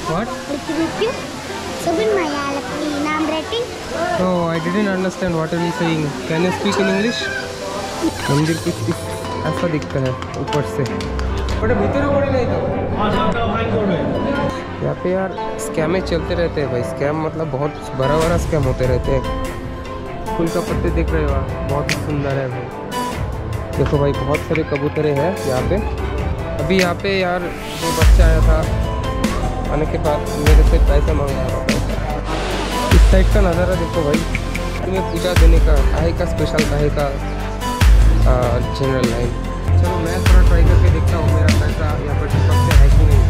What? So in Malayalam, I'm writing. No, I didn't understand what are you saying. Can you speak in English? मंदिर कुछ ऐसा दिखता है ऊपर से। बट भीतर कोई नहीं तो। यहाँ पे यार स्कैमें चलते रहते हैं भाई। स्कैम मतलब बहुत बड़ा स्कैम होते रहते हैं। फूल का पत्ते देख रहे हो, बहुत ही सुंदर है भाई। देखो भाई बहुत सारे कबूतरे हैं यहाँ पे। अभी यहाँ पे यार जो बच्चा आया था, आने के बाद मेरे से पैसा मांग रहा था। इस साइड का नज़ारा देखो भाई, तुम्हें पूजा देने का काहे का स्पेशल, काहे का जनरल लाइन। चलो मैं थोड़ा ट्राई करके देखता हूँ मेरा पैसा यहाँ पर चिपकते है कि नहीं।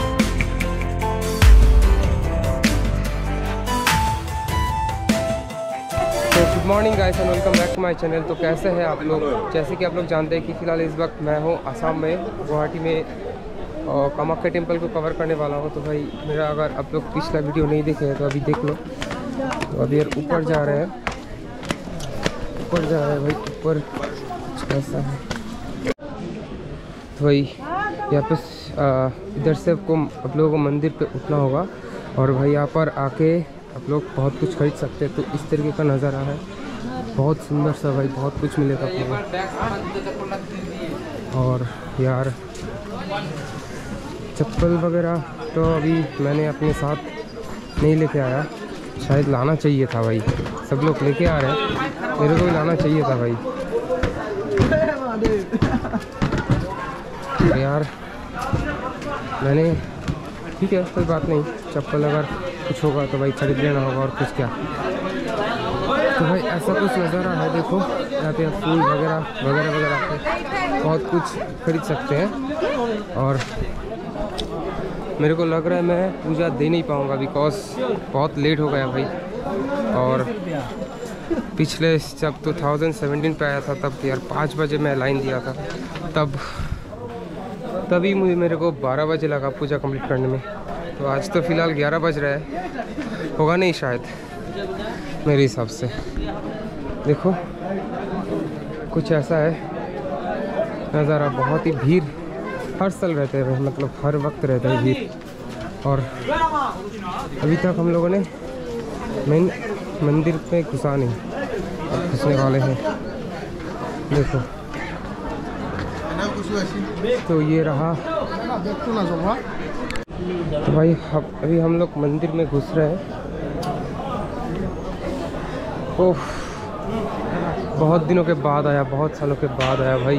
तो good morning guys and welcome back to my channel. तो कैसे हैं आप लोग? जैसे कि आप लोग जानते हैं कि फ़िलहाल इस वक्त मैं हूँ असम में, गुवाहाटी में, और कामाख्या टेम्पल को कवर करने वाला हूँ। तो भाई मेरा अगर आप लोग पिछला वीडियो नहीं देखे हैं तो अभी देख लो। तो अभी यार ऊपर जा रहे हैं, ऊपर जा रहे हैं भाई, ऊपर कुछ ऐसा है। तो भाई यहाँ पे इधर से आपको आप लोगों को मंदिर पे उठना होगा और भाई यहाँ पर आके आप लोग बहुत कुछ खरीद सकते हैं। तो इस तरीके का नज़ारा है, बहुत सुंदर सा भाई, बहुत कुछ मिलेगा आपको। और यार चप्पल वगैरह तो अभी मैंने अपने साथ नहीं लेके आया, शायद लाना चाहिए था भाई। सब लोग लेके आ रहे हैं, मेरे को भी लाना चाहिए था भाई। तो यार मैंने ठीक है, कोई बात नहीं, चप्पल अगर कुछ होगा तो भाई खरीद लेना होगा, और कुछ क्या। तो भाई ऐसा कुछ नज़ारा है, देखो यहाँ पे फूल वगैरह वगैरह वगैरह पे बहुत कुछ खरीद सकते हैं। और मेरे को लग रहा है मैं पूजा दे नहीं पाऊँगा बिकॉज बहुत लेट हो गया भाई। और पिछले जब 2017 पे आया था तब यार 5 बजे मैं लाइन दिया था, तभी मेरे को 12 बजे लगा पूजा कंप्लीट करने में। तो आज तो फ़िलहाल 11 बज रहा है, होगा नहीं शायद मेरे हिसाब से। देखो कुछ ऐसा है नज़ारा, बहुत ही भीड़ हर साल रहते हैं भाई, मतलब हर वक्त रहता है भीड़। और अभी तक हम लोगों ने मेन मंदिर में घुसा नहीं, अब घुसने वाले हैं। देखो तो ये रहा। तो भाई अभी हम लोग मंदिर में घुस रहे हैं। ओह बहुत दिनों के बाद आया, बहुत सालों के बाद आया भाई।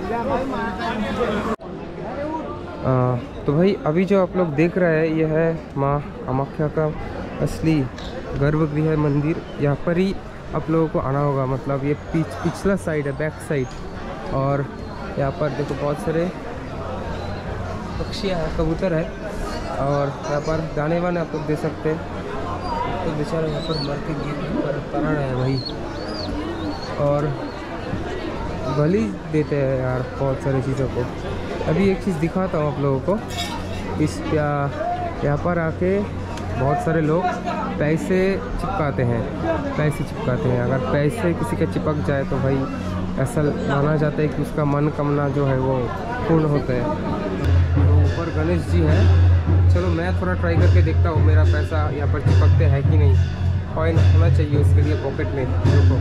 तो भाई अभी जो आप लोग देख रहे हैं ये है माँ कामाख्या का असली गर्भगृह है, मंदिर। यहाँ पर ही आप लोगों को आना होगा, मतलब ये पिछला साइड है, बैक साइड। और यहाँ पर देखो बहुत सारे पक्षियाँ हैं, कबूतर है। और यहाँ पर दाने वाने आप लोग दे सकते हैं। तो बेचारे यहाँ पर मर के गिर पर पड़ा रहे हैं भाई, और बलि देते हैं यार बहुत सारी चीज़ों को। अभी एक चीज़ दिखाता हूँ आप लोगों को। इस यहाँ पर आके बहुत सारे लोग पैसे चिपकाते हैं। अगर पैसे किसी का चिपक जाए तो भाई ऐसा माना जाता है कि उसका मनोकामना जो है वो पूर्ण होता है। तो ऊपर गणेश जी है। चलो मैं थोड़ा ट्राई करके देखता हूँ मेरा पैसा यहाँ पर चिपकते हैं कि नहीं। कॉइन होना चाहिए उसके लिए पॉकेट में। देखो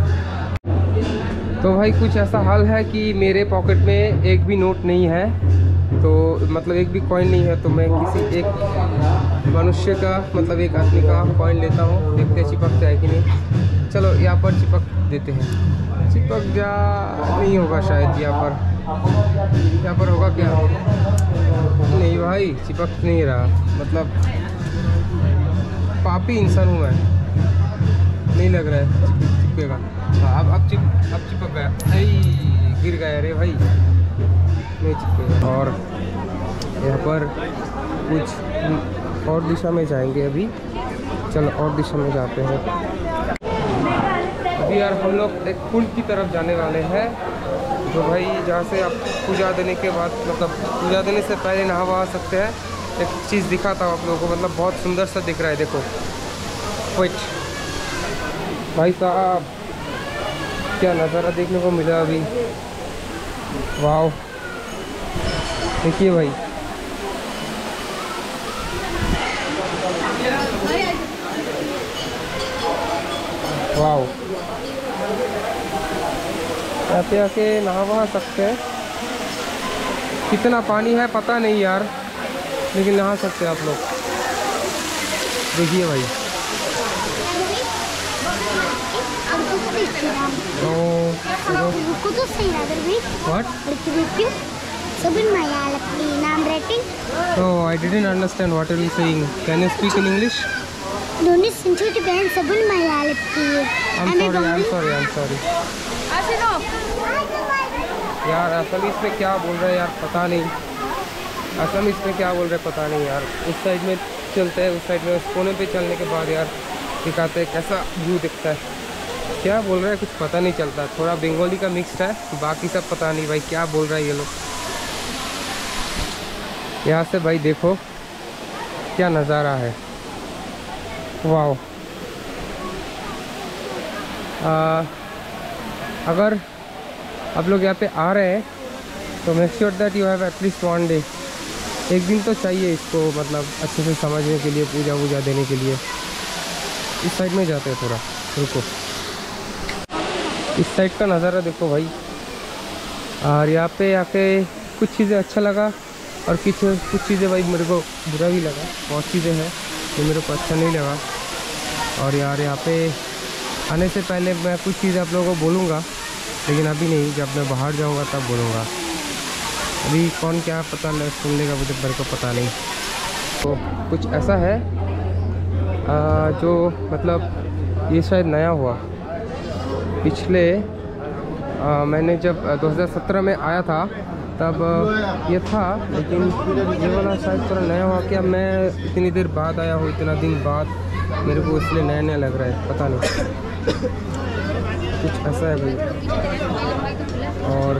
तो भाई कुछ ऐसा हाल है कि मेरे पॉकेट में एक भी नोट नहीं है, तो मतलब एक भी कॉइन नहीं है। तो मैं किसी एक मनुष्य का, मतलब एक आदमी का कॉइन लेता हूँ, देखते हैं चिपकता है कि नहीं। चलो यहाँ पर चिपक देते हैं। चिपक जा नहीं होगा शायद, यहाँ पर होगा क्या? नहीं भाई चिपक नहीं रहा, मतलब पापी इंसान हूँ मैं, नहीं लग रहा है चिपकेगा। अब चिपक गया, गिर गया रे भाई, नहीं चिपकेगा। और यहाँ पर कुछ और दिशा में जाएंगे अभी। चलो और दिशा में जाते हैं। अभी यार हम लोग एक पुल की तरफ जाने वाले हैं, तो भाई जहाँ से आप पूजा देने के बाद, मतलब पूजा देने से पहले नहा सकते हैं। एक चीज़ दिखाता हूँ आप लोगों को, मतलब बहुत सुंदर सा दिख रहा है। देखो वेट भाई साहब, क्या नज़ारा देखने को मिला अभी। वाह देखिए भाई, वाओ, यहाँ पे आके नहा वहा सकते हैं। कितना पानी है पता नहीं यार, लेकिन नहा सकते हैं आप लोग। देखिए भाई, What? Sabun Malayalappi. Naam rating? Oh, I didn't understand what are you saying. Can you speak in English? Doni Sinchuti Ben Sabun Malayalappi. I'm sorry. यार असमीज में क्या बोल रहे हैं यार पता नहीं। असमीज में क्या बोल रहे पता नहीं यार। उस साइड में चलते हैं, उस साइड में उस कोने पे चलने के बाद यार दिखाते हैं कैसा व्यू दिखता है। क्या बोल रहे हैं कुछ पता नहीं चलता। थोड़ा बंगाली का मिक्स्ड है, बाकी सब पता नहीं भाई क्या बोल रहा है ये लोग। यहाँ से भाई देखो क्या नज़ारा है, वाओ। अगर आप लोग यहाँ पे आ रहे हैं तो make sure that you have at least 1 day. एक दिन तो चाहिए इसको, मतलब अच्छे से समझने के लिए, पूजा वूजा देने के लिए। इस साइड में जाते हैं थोड़ा, रुको। इस साइड का नज़ारा देखो भाई। और यहाँ पे आके कुछ चीज़ें अच्छा लगा और कुछ चीज़ें भाई मेरे को बुरा भी लगा। बहुत चीज़ें हैं जो मेरे को अच्छा नहीं लगा। और यार यहाँ पे आने से पहले मैं कुछ चीज़ें आप लोगों को बोलूँगा, लेकिन अभी नहीं, जब मैं बाहर जाऊँगा तब बोलूँगा। अभी कौन क्या पता सुन लेगा मुझे, मेरे को पता नहीं। तो कुछ ऐसा है जो मतलब ये शायद नया हुआ। पिछले मैंने जब 2017 में आया था तब ये था, लेकिन ये वाला शायद थोड़ा नया हुआ। क्या मैं इतनी देर बाद आया हूँ, इतना दिन बाद, मेरे को इसलिए नया नया लग रहा है, पता नहीं। कुछ ऐसा है भाई। और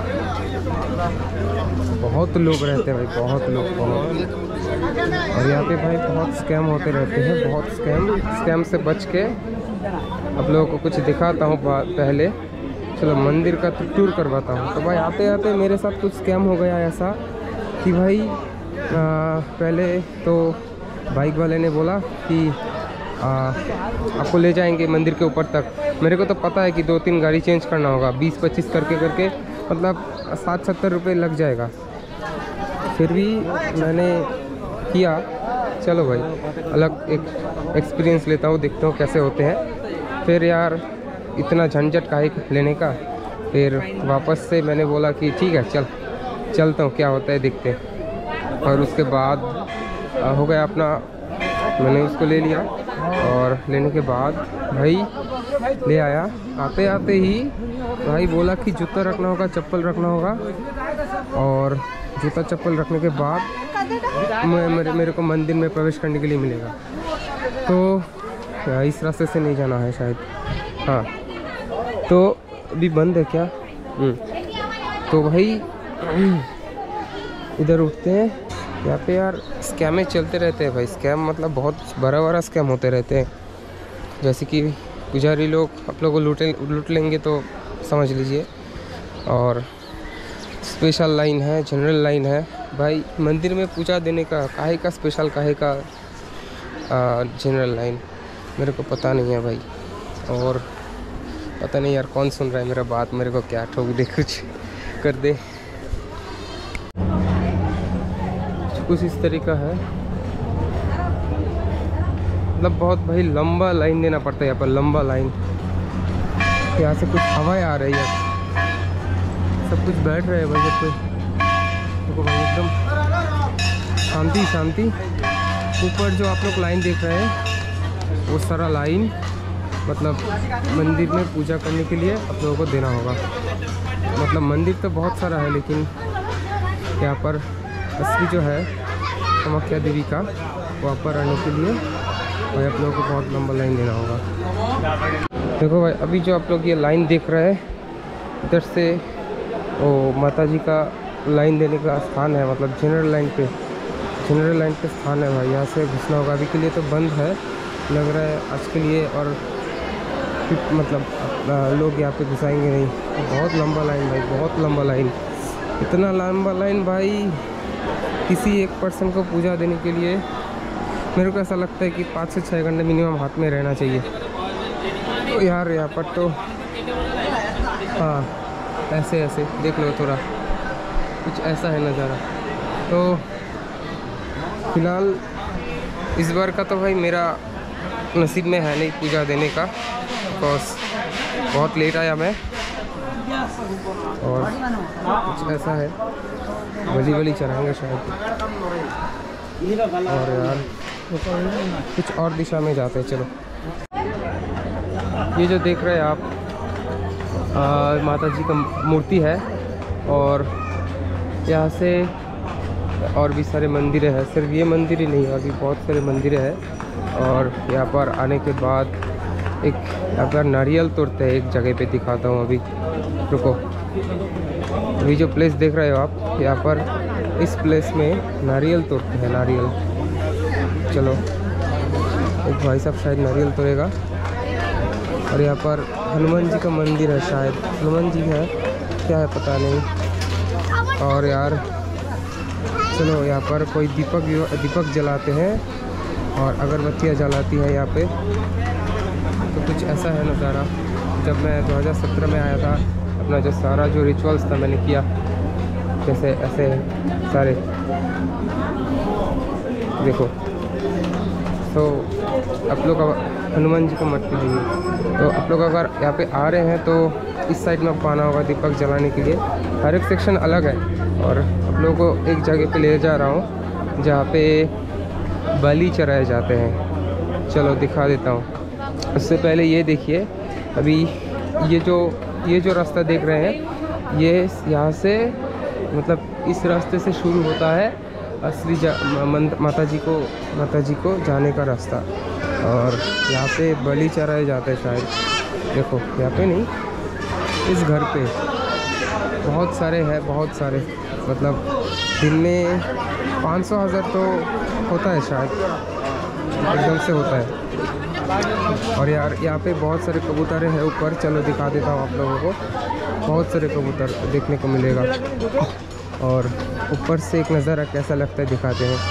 बहुत लोग रहते हैं भाई, बहुत लोग, बहुत। और यहाँ पे भाई बहुत स्कैम होते रहते हैं, बहुत स्कैम से बच के आप लोगों को कुछ दिखाता हूँ पहले। चलो मंदिर का टूर करवाता हूँ। तो भाई आते आते मेरे साथ कुछ स्कैम हो गया ऐसा कि भाई पहले तो बाइक वाले ने बोला कि आपको ले जाएंगे मंदिर के ऊपर तक। मेरे को तो पता है कि 2-3 गाड़ी चेंज करना होगा, 20-25 करके मतलब 60-70 रुपये लग जाएगा। फिर भी मैंने किया, चलो भाई अलग एक एक्सपीरियंस लेता हूँ, देखता हूँ कैसे होते हैं। फिर यार इतना झंझट काहे लेने का। फिर वापस से मैंने बोला कि ठीक है चलता हूँ, क्या होता है देखते हैं। और उसके बाद हो गया अपना, मैंने उसको ले लिया। और लेने के बाद भाई ले आया, आते आते ही भाई बोला कि जूता रखना होगा, चप्पल रखना होगा। और जूता चप्पल रखने के बाद मेरे को मंदिर में प्रवेश करने के लिए मिलेगा। तो इस रास्ते से नहीं जाना है शायद, हाँ। तो अभी बंद है क्या? तो भाई इधर उठते हैं। यहाँ पे यार स्कैमें चलते रहते हैं भाई। स्कैम मतलब बहुत बड़ा स्कैम होते रहते हैं। जैसे कि पुजारी लोग आप लोगों को लूट लेंगे तो समझ लीजिए। और स्पेशल लाइन है, जनरल लाइन है भाई। मंदिर में पूजा देने का काहे का स्पेशल, काहे का जनरल लाइन, मेरे को पता नहीं है भाई। और पता नहीं यार कौन सुन रहा है मेरा बात, मेरे को क्या ठोक दे, कुछ कर दे। कुछ इस तरीका है, मतलब बहुत भाई लंबा लाइन देना पड़ता है यहाँ पर, लंबा लाइन। यहाँ से कुछ हवाएं आ रही है, सब कुछ बैठ रहे हैं भाई। जब कोई देखो भाई एकदम शांति। ऊपर जो आप लोग लाइन देख रहे हैं वो सारा लाइन मतलब मंदिर में पूजा करने के लिए आप लोगों को देना होगा। मतलब मंदिर तो बहुत सारा है, लेकिन यहाँ पर असली जो है कामाख्या देवी का, वहाँ पर आने के लिए भाई आप लोगों को बहुत लंबा लाइन देना होगा। देखो भाई अभी जो आप लोग ये लाइन देख रहे हैं, इधर से वो माता जी का लाइन देने का स्थान है, मतलब जनरल लाइन पे स्थान है भाई। यहाँ से घुसना होगा। अभी के लिए तो बंद है लग रहा है आज के लिए, और मतलब लोग यहाँ पे घुसाएंगे नहीं। बहुत लंबा लाइन भाई, बहुत लंबा लाइन। इतना लंबा लाइन भाई किसी एक पर्सन को पूजा देने के लिए मेरे को ऐसा लगता है कि 5 से 6 घंटे मिनिमम हाथ में रहना चाहिए। तो यार यहाँ पर तो हाँ ऐसे ऐसे देख लो, थोड़ा कुछ ऐसा है नज़ारा। तो फिलहाल इस बार का तो भाई मेरा नसीब में है नहीं पूजा देने का, बिकॉज बहुत लेट आया मैं। और कुछ ऐसा है, बली बली चढ़ाएंगे शायद। और यार कुछ और दिशा में जाते हैं, चलो। ये जो देख रहे हैं आप माता जी का मूर्ति है, और यहाँ से और भी सारे मंदिर हैं। सिर्फ ये मंदिर ही नहीं, और भी बहुत सारे मंदिर हैं। और यहाँ पर आने के बाद एक यहाँ पर नारियल तोड़ते हैं, एक जगह पे दिखाता हूँ अभी, रुको। अभी जो प्लेस देख रहे हो आप, यहाँ पर इस प्लेस में नारियल तोड़ते हैं, नारियल। चलो, एक भाई साहब शायद नारियल तोड़ेगा। और यहाँ पर हनुमान जी का मंदिर है, शायद हनुमान जी है, क्या है पता नहीं। और यार चलो, यहाँ पर कोई दीपक जलाते हैं और अगरबत्तियाँ जलाती है यहाँ पे। तो कुछ ऐसा है नज़ारा। जब मैं 2017 में आया था, अपना जो सारा जो रिचुअल्स था मैंने किया, जैसे ऐसे सारे देखो। तो आप लोग हनुमान जी का मूर्ति है ये। तो आप लोग अगर यहाँ पे आ रहे हैं तो इस साइड में आपको आना होगा दीपक जलाने के लिए। हर एक सेक्शन अलग है, और आप लोगों को एक जगह पे ले जा रहा हूँ जहाँ पे बलि चढ़ाए जाते हैं। चलो दिखा देता हूँ। उससे पहले ये देखिए, अभी ये जो रास्ता देख रहे हैं, ये यहाँ से मतलब इस रास्ते से शुरू होता है असली माता जी को जाने का रास्ता। और यहाँ पे बलि चढ़ाए जाते हैं शायद। देखो यहाँ पे नहीं, इस घर पे बहुत सारे हैं, बहुत सारे, मतलब दिन में 500,000 तो होता है शायद, एकदम से होता है। और यार यहाँ पे बहुत सारे कबूतर हैं ऊपर। चलो दिखा देता हूँ आप लोगों को। बहुत सारे कबूतर देखने को मिलेगा, और ऊपर से एक नज़ारा कैसा लगता है दिखाते हैं।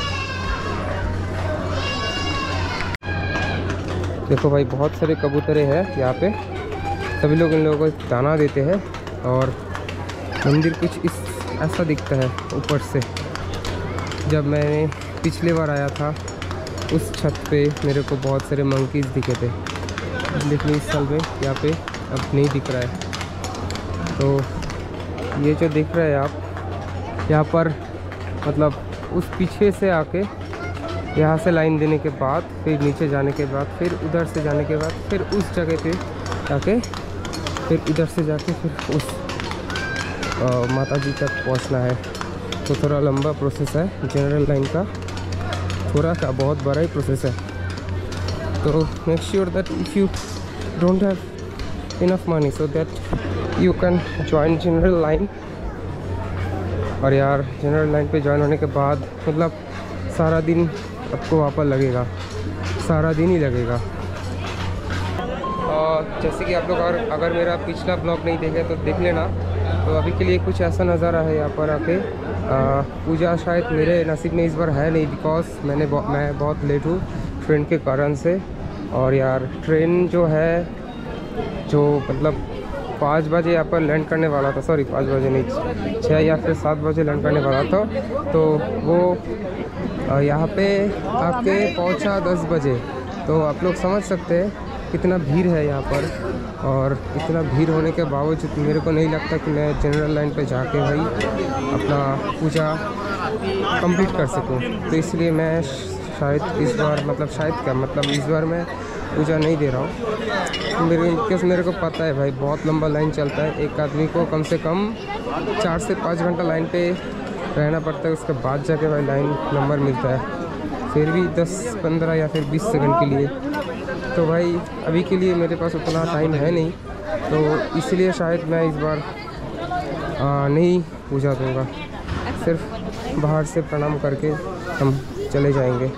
देखो भाई, बहुत सारे कबूतरे हैं यहाँ पे। सभी लोग इन लोगों को दाना देते हैं। और मंदिर कुछ ऐसा दिखता है ऊपर से। जब मैं पिछले बार आया था, उस छत पे मेरे को बहुत सारे मंकीज़ दिखे थे, लेकिन इस साल में यहाँ पे अब नहीं दिख रहा है। तो ये जो दिख रहा है आप, यहाँ पर मतलब उस पीछे से आके यहाँ से लाइन देने के बाद, फिर नीचे जाने के बाद, फिर उधर से जाने के बाद, फिर उस जगह पे जाके, फिर इधर से जाके, फिर उस माता जी तक पहुँचना है। तो थोड़ा लंबा प्रोसेस है जनरल लाइन का, थोड़ा का बहुत बड़ा ही प्रोसेस है। तो make sure that if you don't have enough money so that you can join general line. और यार जनरल लाइन पे ज्वाइन होने के बाद मतलब सारा दिन आपको वहाँ पर लगेगा, सारा दिन ही लगेगा। और जैसे कि आप लोग अगर मेरा पिछला ब्लॉग नहीं देखे तो देख लेना। तो अभी के लिए कुछ ऐसा नज़ारा है यहाँ पर आके। पूजा शायद मेरे नसीब में इस बार है नहीं, बिकॉज मैं बहुत लेट हूँ ट्रेन के कारण से। और यार ट्रेन जो है, जो मतलब 5 बजे यहाँ पर लैंड करने वाला था, सॉरी 5 बजे नहीं, 6 या फिर 7 बजे लैंड करने वाला था। तो वो यहाँ पे आके पहुँचा 10 बजे। तो आप लोग समझ सकते हैं कितना भीड़ है यहाँ पर। और इतना भीड़ होने के बावजूद मेरे को नहीं लगता कि मैं जनरल लाइन पे जाके भाई अपना पूजा कंप्लीट कर सकूँ। तो इसलिए मैं शायद इस बार, मतलब शायद क्या, मतलब इस बार मैं पूजा नहीं दे रहा हूँ। मेरे को पता है भाई बहुत लंबा लाइन चलता है। एक आदमी को कम से कम 4 से 5 घंटा लाइन पे रहना पड़ता है, उसके बाद जाके भाई लाइन नंबर मिलता है, फिर भी 10-15 या फिर 20 सेकंड के लिए। तो भाई अभी के लिए मेरे पास उतना टाइम है नहीं, तो इसलिए शायद मैं इस बार नहीं पूजा दूँगा। सिर्फ बाहर से प्रणाम करके हम चले जाएंगे।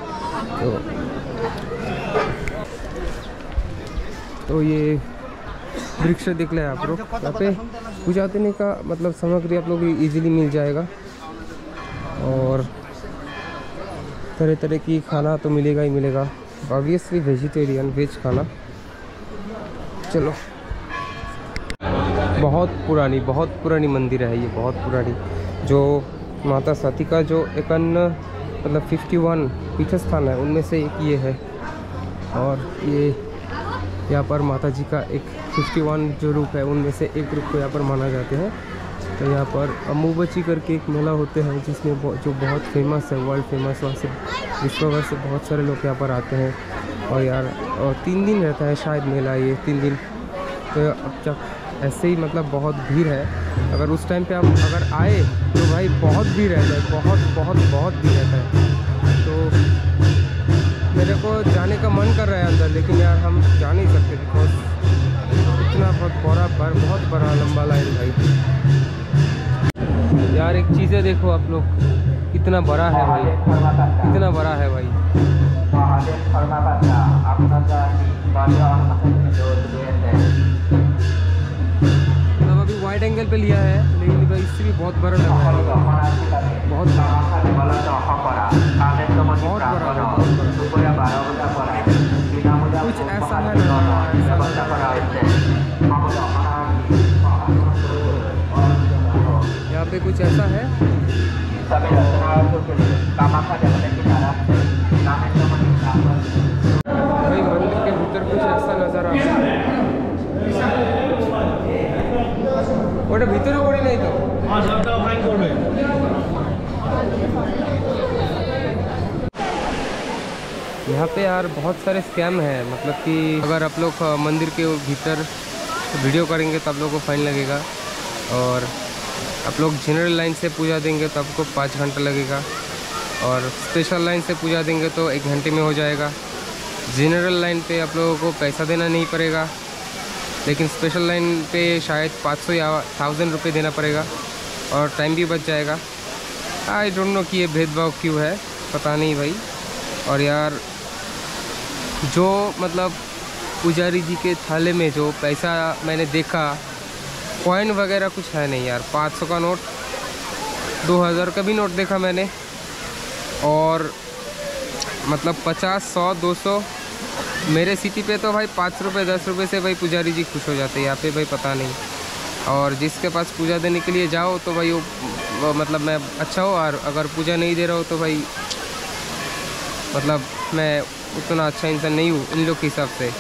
तो ये वृक्ष दिख रहा है आप लोग, यहाँ पे पूजा देने का मतलब सामग्री आप लोग इजीली मिल जाएगा। और तरह तरह की खाना तो मिलेगा ही मिलेगा, ऑब्वियसली वेजिटेरियन, वेज खाना। चलो। बहुत पुरानी मंदिर है ये, बहुत पुरानी। जो माता सती का जो एकान्न मतलब 51 पीठ स्थान है उनमें से एक ये है। और ये यहाँ पर माता जी का एक 51 जो रूप है उनमें से एक रूप को यहाँ पर माना जाते हैं। तो यहाँ पर अम्बुबाची करके एक मेला होते हैं जिसमें जो बहुत फेमस है, वर्ल्ड फेमस, वहाँ से विश्व भर से बहुत सारे लोग यहाँ पर आते हैं। और यार 3 दिन रहता है शायद मेला ये, 3 दिन। तो अब तक ऐसे ही मतलब बहुत भीड़ है। अगर उस टाइम पे आप अगर आए तो भाई बहुत भीड़ रहता है, बहुत भीड़ रहता है। तो मेरे को जाने का मन कर रहा है अंदर, लेकिन यार हम जा नहीं सकते बिकॉज इतना बहुत बड़ा लंबा लाइन भाई। यार एक चीज़ें देखो आप लोग, कितना बड़ा है भाई, कितना बड़ा है भाई। मतलब अभी वाइड एंगल पे लिया है, लेकिन भाई इससे भी बहुत बड़ा लग रहा है, बहुत बड़ा। कुछ ऐसा है यहाँ पे, कुछ ऐसा है। भाई मंदिर के भीतर कुछ ऐसा नज़ारा ওটা ভিতরে করি নাই তো। यहाँ पे यार बहुत सारे स्कैम है, मतलब कि अगर आप लोग मंदिर के भीतर वीडियो करेंगे तो आप लोगों को फाइन लगेगा। और आप लोग जनरल लाइन से पूजा देंगे तो आपको 5 घंटा लगेगा। और स्पेशल लाइन से पूजा देंगे तो 1 घंटे में हो जाएगा। जनरल लाइन पे आप लोगों को पैसा देना नहीं पड़ेगा, लेकिन स्पेशल लाइन पे शायद 500 या 1000 रुपये देना पड़ेगा और टाइम भी बच जाएगा। आई डोंट नो कि ये भेदभाव क्यों है, पता नहीं भाई। और यार जो मतलब पुजारी जी के थाले में जो पैसा मैंने देखा, कॉइन वगैरह कुछ है नहीं यार। 500 का नोट, 2000 का भी नोट देखा मैंने। और मतलब 50, 100, 200 मेरे सिटी पे तो भाई 5 रुपये 10 रुपये से भाई पुजारी जी खुश हो जाते हैं। यहाँ पे भाई पता नहीं। और जिसके पास पूजा देने के लिए जाओ तो भाई वो मतलब मैं अच्छा हो, और अगर पूजा नहीं दे रहा हो तो भाई मतलब मैं उतना अच्छा इंसान नहीं हूँ इन लोग के हिसाब से।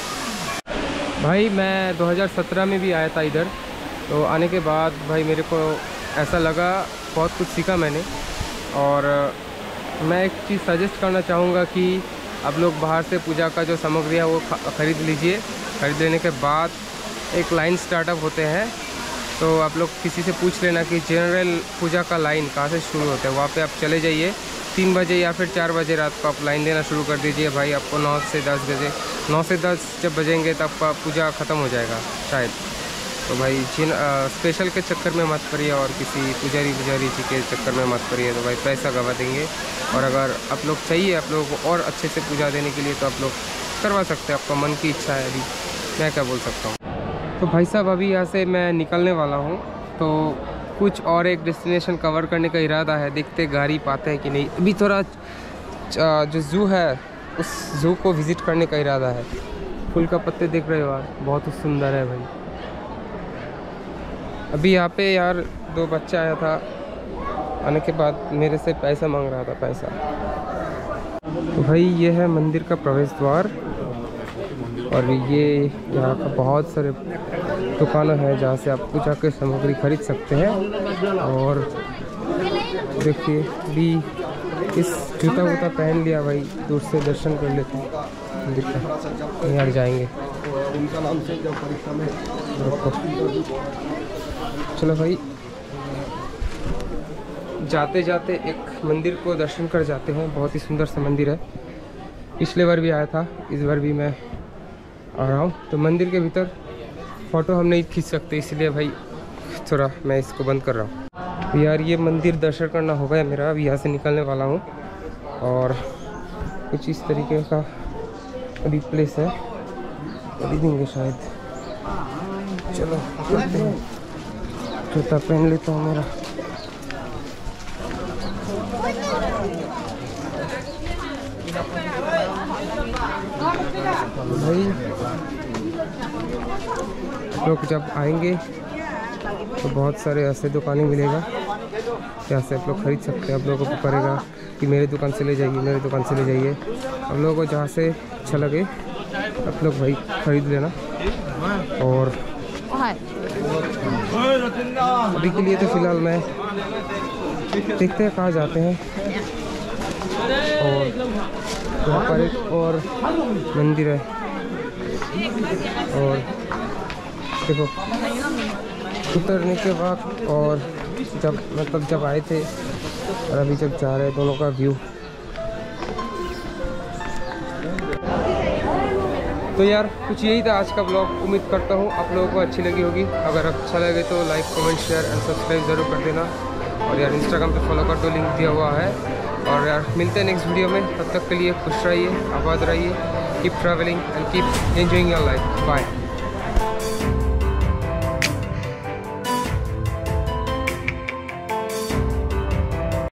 भाई मैं 2017 में भी आया था इधर, तो आने के बाद भाई मेरे को ऐसा लगा, बहुत कुछ सीखा मैंने। और मैं एक चीज़ सजेस्ट करना चाहूँगा कि आप लोग बाहर से पूजा का जो सामग्री है वो ख़रीद लीजिए। ख़रीद लेने के बाद एक लाइन स्टार्टअप होते हैं, तो आप लोग किसी से पूछ लेना कि जनरल पूजा का लाइन कहाँ से शुरू होता है। वहाँ पे आप चले जाइए 3 बजे या फिर 4 बजे रात को आप लाइन देना शुरू कर दीजिए। भाई आपको 9 से 10 बजे 9 से 10 जब बजेंगे तब आपका पूजा ख़त्म हो जाएगा शायद। तो भाई स्पेशल के चक्कर में मत पड़िए और किसी पुजारी जी के चक्कर में मत पड़िए, तो भाई पैसा गवा देंगे। और अगर आप लोग चाहिए आप लोगों को और अच्छे से पूजा देने के लिए तो आप लोग करवा सकते हैं, आपका मन की इच्छा है। अभी मैं क्या बोल सकता हूँ। तो भाई साहब अभी यहाँ से मैं निकलने वाला हूँ, तो कुछ और एक डेस्टिनेशन कवर करने का इरादा है। देखते गाड़ी पाते हैं कि नहीं। अभी थोड़ा जो ज़ू है उस ज़ू को विज़िट करने का इरादा है। फूल का पत्ते देख रहे हो यार, बहुत ही सुंदर है भाई। अभी यहाँ पे यार 2 बच्चा आया था, आने के बाद मेरे से पैसा मांग रहा था, पैसा। तो भाई ये है मंदिर का प्रवेश द्वार। और ये यहाँ का बहुत सारे दुकानें हैं जहाँ से आप पूजा के सामग्री खरीद सकते हैं। और देखिए भी इस जूता वूता पहन लिया भाई, दूर से दर्शन कर लेते हैं मंदिर का। यहाँ जाएंगे, चलो भाई जाते जाते एक मंदिर को दर्शन कर जाते हैं। बहुत ही सुंदर सा मंदिर है, पिछले बार भी आया था, इस बार भी मैं आ रहा हूँ। तो मंदिर के भीतर फ़ोटो हम नहीं खींच सकते, इसलिए भाई थोड़ा मैं इसको बंद कर रहा हूँ। तो यार ये मंदिर दर्शन करना हो गया मेरा, अभी यहाँ से निकलने वाला हूँ। और कुछ इस तरीके का अभी प्लेस है, अभी देंगे शायद। चलो चलते हैं, जूता पहन लेता हूँ मेरा। भाई लोग जब आएंगे तो बहुत सारे ऐसे दुकानें मिलेगा जहाँ से आप लोग खरीद सकते हैं। आप लोगों को पड़ेगा कि मेरे दुकान से ले जाइए, मेरे दुकान से ले जाइए। आप लोगों को जहाँ से अच्छा लगे आप लोग भाई खरीद लेना। और अभी के लिए तो फ़िलहाल मैं देखते हैं कहाँ जाते हैं। और यहाँ पर एक और मंदिर है। और देखो उतरने के बाद और जब आए थे और अभी जब जा रहे हैं दोनों का व्यू। तो यार कुछ यही था आज का ब्लॉग। उम्मीद करता हूँ आप लोगों को अच्छी लगी होगी। अगर अच्छा लगे तो like, comment, share and subscribe ज़रूर कर देना। और यार इंस्टाग्राम पे फॉलो कर दो, लिंक दिया हुआ है। और यार मिलते हैं नेक्स्ट वीडियो में। तब तक के लिए खुश रहिए, आबाद रहिए, keep travelling and keep enjoying your life. Bye.